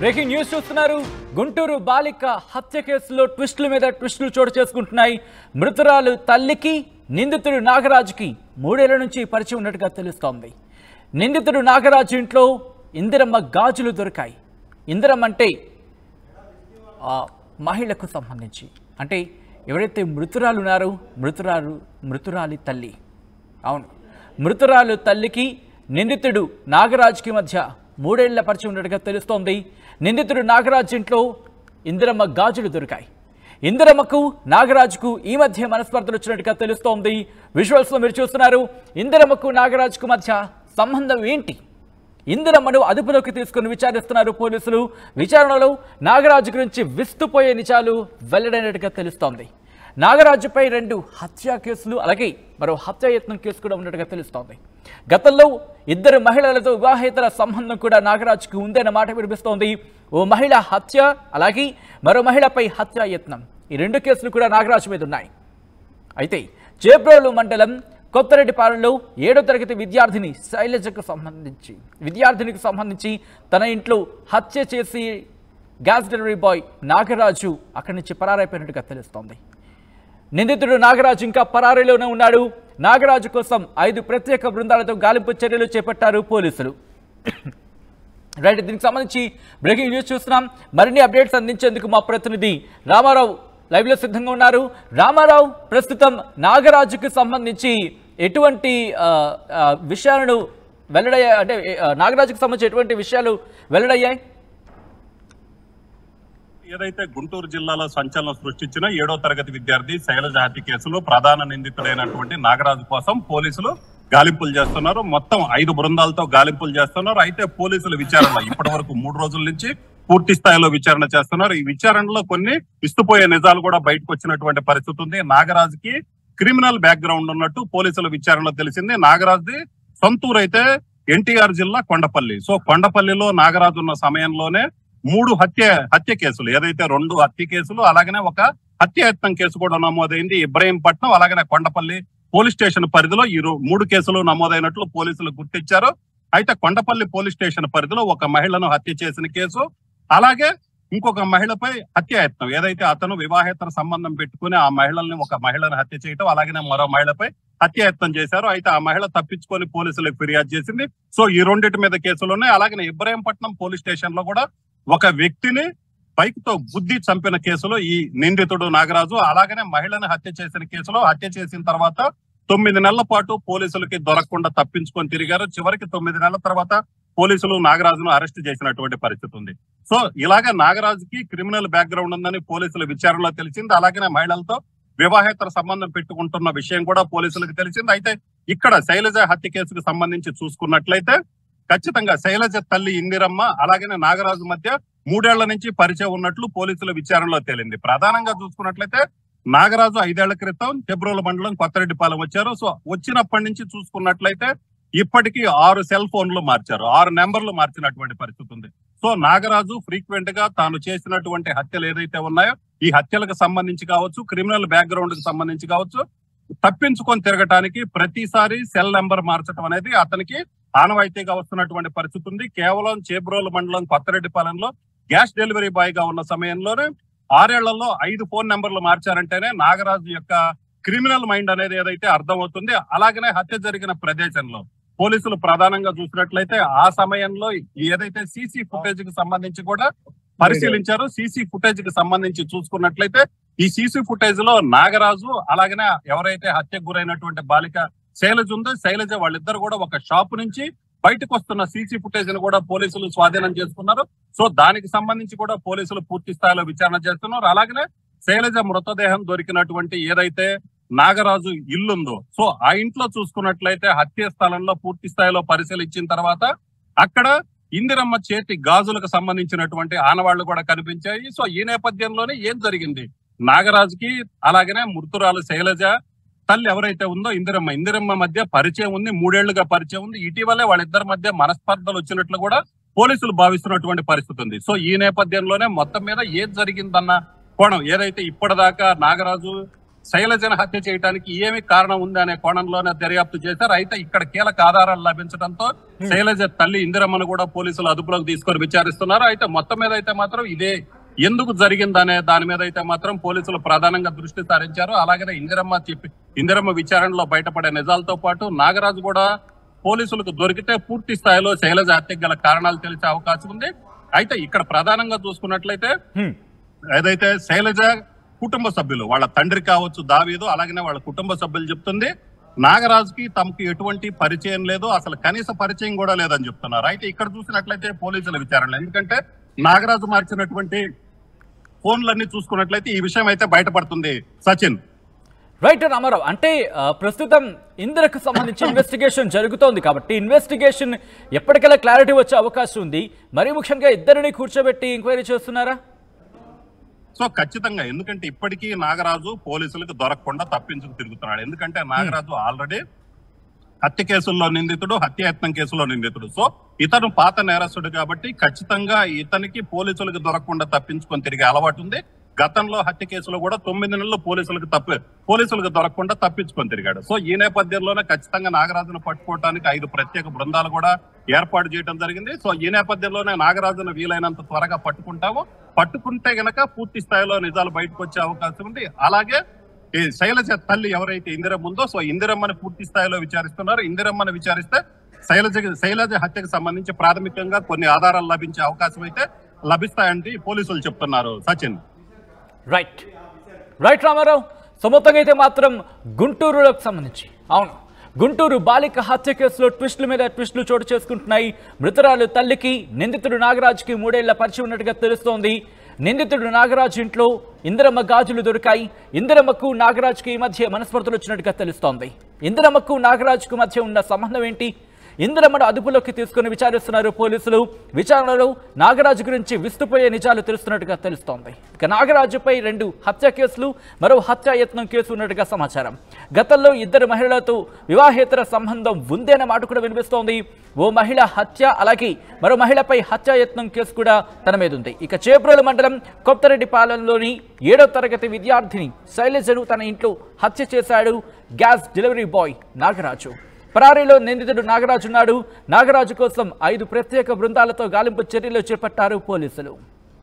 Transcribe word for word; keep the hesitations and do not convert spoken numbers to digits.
Breaking news చూస్తున్నారు. గుంటూరు బాలిక హత్య కేసులో ట్విస్టుల మీద ట్విస్టులు చోటు చేసుకుంటున్నాయి. మృతురాలు తల్లికి నిందితుడు నాగరాజుకి మూడేళ్ల నుంచి పరిచయం ఉన్నట్టుగా తెలుస్తోంది. నిందితుడు నాగరాజు ఇంట్లో ఇందిరమ్మ గాజులు దొరికాయి. ఇందిరమ్మ అంటే మహిళకు సంబంధించి, అంటే ఎవరైతే మృతురాలు ఉన్నారో మృతురాలు మృతురాలి తల్లి, అవును, మృతురాలు తల్లికి నిందితుడు నాగరాజుకి మధ్య మూడేళ్ల పరిచయం ఉన్నట్టుగా తెలుస్తోంది. నిందితుడు నాగరాజు ఇంట్లో ఇందిరమ్మ గాజులు దొరికాయి. ఇందిరమ్మకు నాగరాజుకు ఈ మధ్య మనస్పర్ధలు వచ్చినట్టుగా తెలుస్తోంది. విజువల్స్లో మీరు చూస్తున్నారు. ఇందిరమ్మకు నాగరాజుకు మధ్య సంబంధం ఏంటి? ఇందిరమ్మను అదుపులోకి తీసుకుని విచారిస్తున్నారు పోలీసులు. విచారణలో నాగరాజు గురించి విస్తుపోయే నిజాలు వెల్లడైనట్టుగా తెలుస్తోంది. నాగరాజుపై రెండు హత్య కేసులు, అలాగే మరో హత్యాయత్నం కేసు కూడా ఉన్నట్టుగా తెలుస్తోంది. గతంలో ఇద్దరు మహిళలతో వివాహేతర సంబంధం కూడా నాగరాజుకు ఉందన్న మాట వినిపిస్తోంది. ఓ మహిళ హత్య, అలాగే మరో మహిళపై హత్యాయత్నం, ఈ రెండు కేసులు కూడా నాగరాజు మీద ఉన్నాయి. అయితే చేబ్రోలు మండలం కొత్తరెడ్డిపాలెంలో ఏడో తరగతి విద్యార్థిని శైలజకు సంబంధించి విద్యార్థినికి సంబంధించి తన ఇంట్లో హత్య చేసి గ్యాస్ డెలివరీ బాయ్ నాగరాజు అక్కడి నుంచి పరారైపోయినట్టుగా తెలుస్తోంది. నిందితుడు నాగరాజు ఇంకా పరారీలోనే ఉన్నాడు. నాగరాజు కోసం ఐదు ప్రత్యేక బృందాలతో గాలింపు చర్యలు చేపట్టారు పోలీసులు. రైట్, దీనికి సంబంధించి బ్రేకింగ్ న్యూస్ చూస్తున్నాం. మరిన్ని అప్డేట్స్ అందించేందుకు మా ప్రతినిధి రామారావు లైవ్లో సిద్ధంగా ఉన్నారు. రామారావు, ప్రస్తుతం నాగరాజుకు సంబంధించి ఎటువంటి విషయాలను వెల్లడయ్యాయి, అంటే నాగరాజుకు సంబంధించి ఎటువంటి విషయాలు వెల్లడయ్యాయి? ఏదైతే గుంటూరు జిల్లాలో సంచలనం సృష్టించిన ఏడో తరగతి విద్యార్థి శైలజ హత్య కేసులో ప్రధాన నిందితుడైనటువంటి నాగరాజు కోసం పోలీసులు గాలింపులు చేస్తున్నారు. మొత్తం ఐదు బృందాలతో గాలింపులు చేస్తున్నారు. అయితే పోలీసుల విచారణ ఇప్పటి వరకు మూడు రోజుల నుంచి పూర్తి స్థాయిలో విచారణ చేస్తున్నారు. ఈ విచారణలో కొన్ని విస్తుపోయే నిజాలు కూడా బయటకు వచ్చినటువంటి పరిస్థితి ఉంది. నాగరాజుకి క్రిమినల్ బ్యాక్గ్రౌండ్ ఉన్నట్టు పోలీసుల విచారణలో తెలిసింది. నాగరాజుది సొంతూరు అయితే ఎన్టీఆర్ జిల్లా కొండపల్లి. సో కొండపల్లిలో నాగరాజు ఉన్న సమయంలోనే మూడు హత్య హత్య కేసులు, ఏదైతే రెండు హత్య కేసులు అలాగనే ఒక హత్యాయత్నం కేసు కూడా నమోదైంది ఇబ్రహీంపట్నం అలాగనే కొండపల్లి పోలీస్ స్టేషన్ పరిధిలో ఈ మూడు కేసులు నమోదైనట్లు పోలీసులు గుర్తించారు. అయితే కొండపల్లి పోలీస్ స్టేషన్ పరిధిలో ఒక మహిళను హత్య చేసిన కేసు, అలాగే ఇంకొక మహిళపై హత్యాయత్నం, ఏదైతే అతను వివాహేతర సంబంధం పెట్టుకుని ఆ మహిళల్ని ఒక మహిళను హత్య చేయటం, అలాగనే మరో మహిళపై హత్యాయత్నం చేశారు. అయితే ఆ మహిళ తప్పించుకొని పోలీసులకు ఫిర్యాదు చేసింది. సో ఈ రెండింటి మీద కేసులు ఉన్నాయి. అలాగే ఇబ్రహీంపట్నం పోలీస్ స్టేషన్ లో కూడా ఒక వ్యక్తిని బైక్ తో గుద్ది చంపిన కేసులో ఈ నిందితుడు నాగరాజు, అలాగనే మహిళను హత్య చేసిన కేసులో హత్య చేసిన తర్వాత తొమ్మిది నెలల పాటు పోలీసులకి దొరకకుండా తప్పించుకొని తిరిగారు. చివరికి తొమ్మిది నెలల తర్వాత పోలీసులు నాగరాజును అరెస్ట్ చేసినటువంటి పరిస్థితి ఉంది. సో ఇలాగే నాగరాజుకి క్రిమినల్ బ్యాక్గ్రౌండ్ ఉందని పోలీసుల విచారణలో తెలిసింది. అలాగనే మహిళలతో వివాహేతర సంబంధం పెట్టుకుంటున్న విషయం కూడా పోలీసులకు తెలిసింది. అయితే ఇక్కడ శైలజ హత్య కేసుకు సంబంధించి చూసుకున్నట్లయితే ఖచ్చితంగా శైలజ తల్లి ఇందిరమ్మ అలాగనే నాగరాజు మధ్య మూడేళ్ల నుంచి పరిచయం ఉన్నట్లు పోలీసుల విచారణలో తేలింది. ప్రధానంగా చూసుకున్నట్లయితే నాగరాజు ఐదేళ్ల క్రితం చెబ్రోలు మండలం కొత్తరెడ్డిపాలెం వచ్చారు. సో వచ్చినప్పటి నుంచి చూసుకున్నట్లయితే ఇప్పటికీ ఆరు సెల్ ఫోన్లు మార్చారు, ఆరు నెంబర్లు మార్చినటువంటి పరిస్థితి ఉంది. సో నాగరాజు ఫ్రీక్వెంట్ గా తాను చేసినటువంటి హత్యలు ఏదైతే ఉన్నాయో ఈ హత్యలకు సంబంధించి కావచ్చు, క్రిమినల్ బ్యాక్గ్రౌండ్ కి సంబంధించి కావచ్చు, తప్పించుకొని తిరగటానికి ప్రతిసారి సెల్ నెంబర్ మార్చడం అనేది అతనికి ఆనవాయితీగా వస్తున్నటువంటి పరిస్థితి ఉంది. కేవలం చేబ్రోలు మండలం కొత్తరెడ్డిపాలెంలో గ్యాస్ డెలివరీ బాయ్ గా ఉన్న సమయంలోనే ఆరేళ్లలో ఐదు ఫోన్ నెంబర్లు మార్చారంటేనే నాగరాజు యొక్క క్రిమినల్ మైండ్ అనేది ఏదైతే అర్థమవుతుంది. అలాగనే హత్య జరిగిన ప్రదేశంలో పోలీసులు ప్రధానంగా చూసినట్లయితే ఆ సమయంలో ఏదైతే సీసీ ఫుటేజ్ కి సంబంధించి కూడా పరిశీలించారు. సీసీ ఫుటేజ్ కి సంబంధించి చూసుకున్నట్లయితే ఈ సీసీ ఫుటేజ్ లో నాగరాజు అలాగనే ఎవరైతే హత్యకు గురైనటువంటి బాలిక శైలజ ఉందో శైలజ వాళ్ళిద్దరు కూడా ఒక షాప్ నుంచి బయటకు వస్తున్న సీసీ ఫుటేజ్ ను కూడా పోలీసులు స్వాధీనం చేసుకున్నారు. సో దానికి సంబంధించి కూడా పోలీసులు పూర్తి స్థాయిలో విచారణ చేస్తున్నారు. అలాగనే శైలజ మృతదేహం దొరికినటువంటి ఏదైతే నాగరాజు ఇల్లుందో సో ఆ ఇంట్లో చూసుకున్నట్లయితే హత్య స్థలంలో పూర్తి స్థాయిలో పరిశీలించిన తర్వాత అక్కడ ఇందిరమ్మ చేతి గాజులకు సంబంధించినటువంటి ఆనవాళ్లు కూడా కనిపించాయి. సో ఈ నేపథ్యంలోనే ఏం జరిగింది, నాగరాజుకి అలాగనే మృతురాలు శైలజ తల్లి ఎవరైతే ఉందో ఇందిరమ్మ ఇందిరమ్మ మధ్య పరిచయం ఉంది, మూడేళ్లుగా పరిచయం ఉంది. ఇటీవలే వాళ్ళిద్దరి మధ్య మనస్పర్ధలు వచ్చినట్లు కూడా పోలీసులు భావిస్తున్నటువంటి పరిస్థితి ఉంది. సో ఈ నేపథ్యంలోనే మొత్తం మీద ఏం జరిగిందన్న కోణం ఏదైతే ఇప్పటిదాకా నాగరాజు శైలజను హత్య చేయడానికి ఏమి కారణం ఉంది అనే కోణంలోనే దర్యాప్తు చేశారు. అయితే ఇక్కడ కీలక ఆధారాలు లభించడంతో శైలజ తల్లి ఇందిరమ్మను కూడా పోలీసులు అదుపులోకి తీసుకొని విచారిస్తున్నారు. అయితే మొత్తం మీద అయితే మాత్రం ఇదే ఎందుకు జరిగిందనే దాని మీద అయితే మాత్రం పోలీసులు ప్రధానంగా దృష్టి సారించారు. అలాగే ఇందిరమ్మ చెప్పి ఇందిరమ్మ విచారణలో బయటపడే నిజాలతో పాటు నాగరాజు కూడా పోలీసులకు దొరికితే పూర్తి స్థాయిలో శైలజ హత్యకు గల కారణాలు తెలిసే అవకాశం ఉంది. అయితే ఇక్కడ ప్రధానంగా చూసుకున్నట్లయితే ఏదైతే శైలజ కుటుంబ సభ్యులు వాళ్ళ తండ్రి కావచ్చు దావీదు, అలాగనే వాళ్ళ కుటుంబ సభ్యులు చెప్తుంది నాగరాజుకి తమకు ఎటువంటి పరిచయం లేదు, అసలు కనీస పరిచయం కూడా లేదని చెప్తున్నారు. అయితే ఇక్కడ చూసినట్లయితే పోలీసుల విచారణ, ఎందుకంటే నాగరాజు మార్చినటువంటి ఫోన్లన్నీ చూసుకున్నట్లయితే ఈ విషయం అయితే బయటపడుతుంది. సచిన్ రైట్ రామారావు, అంటే ప్రస్తుతం ఇందిరకు సంబంధించి ఇన్వెస్టిగేషన్ జరుగుతోంది కాబట్టి ఇన్వెస్టిగేషన్ ఎప్పటికైనా క్లారిటీ వచ్చే అవకాశం ఉంది. మరీ ముఖ్యంగా ఇద్దరిని కూర్చోబెట్టి ఎంక్వైరీ చేస్తున్నారా? సో ఖచ్చితంగా, ఎందుకంటే ఇప్పటికీ నాగరాజు పోలీసులకు దొరకకుండా తప్పించుకు తిరుగుతున్నాడు. ఎందుకంటే నాగరాజు ఆల్రెడీ హత్య కేసుల్లో నిందితుడు, హత్యాయత్నం కేసులో నిందితుడు. సో ఇతను పాత నేరస్తుడు కాబట్టి ఖచ్చితంగా ఇతనికి పోలీసులకు దొరకకుండా తప్పించుకొని తిరిగే అలవాటు ఉంది. గతంలో హత్య కేసులో కూడా తొమ్మిది నెలలు పోలీసులకు తప్పి పోలీసులకు దొరకకుండా తప్పించుకొని తిరిగాడు. సో ఈ నేపథ్యంలోనే ఖచ్చితంగా నాగరాజును పట్టుకోవడానికి ఐదు ప్రత్యేక బృందాలు కూడా ఏర్పాటు చేయడం జరిగింది. సో ఈ నేపథ్యంలోనే నాగరాజును వీలైనంత త్వరగా పట్టుకుంటాము. పట్టుకుంటే గనక పూర్తి స్థాయిలో నిజాలు బయటకు వచ్చే అవకాశం ఉంది. అలాగే ఈ శైలజ తల్లి ఎవరైతే ఇందిరమ్మ ఉందో, సో ఇందిరమ్మని పూర్తి స్థాయిలో విచారిస్తున్నారు. ఇందిరమ్మని విచారిస్తే శైలజ శైలజ హత్యకు సంబంధించి ప్రాథమికంగా కొన్ని ఆధారాలు లభించే అవకాశం అయితే లభిస్తాయంటే పోలీసులు చెప్తున్నారు. సచిన్ రైట్ రైట్ రామారావు, సమొత్తంగా అయితే మాత్రం గుంటూరులకు సంబంధించి అవును గుంటూరు బాలిక హత్య కేసులో ట్విస్టుల మీద ట్విస్టులు చోటు చేసుకుంటున్నాయి. మృతురాలు తల్లికి నిందితుడు నాగరాజుకి మూడేళ్ల పరిచయం ఉన్నట్టుగా తెలుస్తోంది. నిందితుడు నాగరాజు ఇంట్లో ఇందిరమ్మ గాజులు దొరికాయి. ఇందిరమ్మకు నాగరాజుకి మధ్య మనస్పర్ధలు వచ్చినట్టుగా తెలుస్తోంది. ఇందిరమ్మకు నాగరాజుకు మధ్య ఉన్న సంబంధం ఏంటి? ఇందిరమ్మను అదుపులోకి తీసుకుని విచారిస్తున్నారు పోలీసులు. విచారణలో నాగరాజు గురించి విస్తుపోయే నిజాలు తెలుస్తున్నట్టుగా తెలుస్తోంది. ఇక నాగరాజుపై రెండు హత్య కేసులు, మరో హత్యాయత్నం కేసు ఉన్నట్టుగా సమాచారం. గతంలో ఇద్దరు మహిళలతో వివాహేతర సంబంధం ఉంది అనే మాట కూడా వినిపిస్తోంది. ఓ మహిళ హత్య, అలాగే మరో మహిళపై హత్యాయత్నం కేసు కూడా తన మీద ఉంది. ఇక చేబ్రోలు మండలం కొత్తరెడ్డిపాలెంలోని ఏడో తరగతి విద్యార్థిని శైలజను తన ఇంట్లో హత్య చేశాడు గ్యాస్ డెలివరీ బాయ్ నాగరాజు. పరారీలో నిందితుడు నాగరాజు ఉన్నాడు. నాగరాజు కోసం ఐదు ప్రత్యేక బృందాలతో గాలింపు చర్యలు చేపట్టారు పోలీసులు.